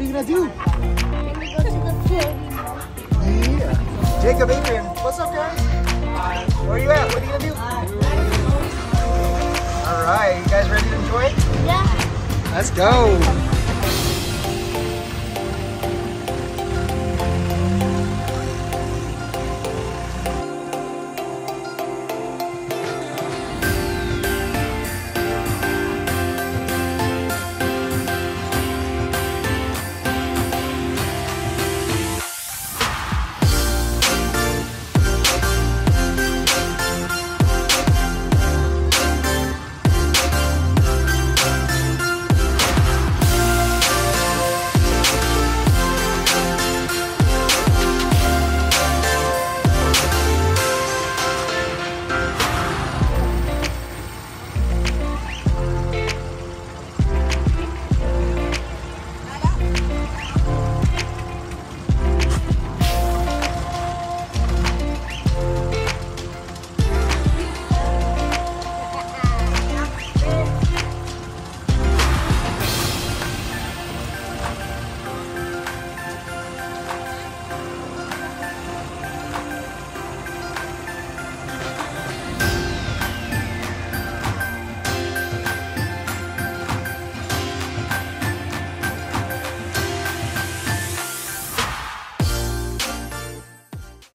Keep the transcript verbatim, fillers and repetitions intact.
you gonna do? We go to the floating one. Yeah. Jacob, Adrian, what's up, guys? Where are you at? What are you gonna do? All right, you guys ready to enjoy it? Yeah. Let's go.